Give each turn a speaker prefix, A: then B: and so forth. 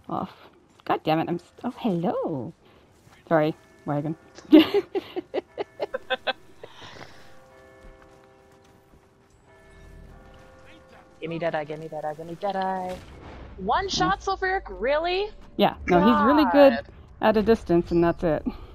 A: off. God damn it! Oh, hello. Sorry, wagon.
B: Gimme Deadeye, gimme Deadeye, gimme Deadeye. One shot, Sulfuric? Really?
A: Yeah, no, he's really good at a distance, and that's it.